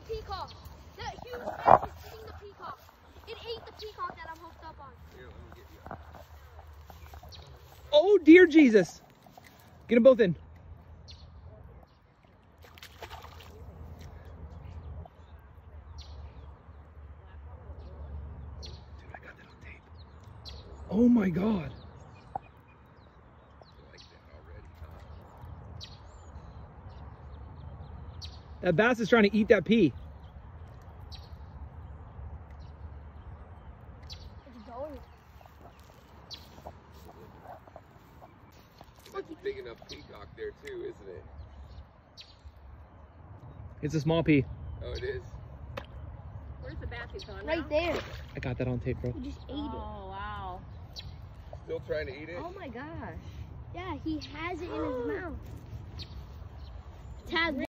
peacock. That huge bass is eating the peacock. It ate the peacock that I'm hooked up on. Here, let me get you. Oh, dear Jesus. Get them both in. Dude, I got that on tape. Oh my God. You like that already, huh? That bass is trying to eat that pea. It's going. That's a big enough peacock there too, isn't it? It's a small pea. Oh, it is? Where's the bass he's on now? Right there. I got that on tape, bro. He just ate it. Oh, wow. Still trying to eat it? Oh my gosh. Yeah, he has it in his mouth. Tag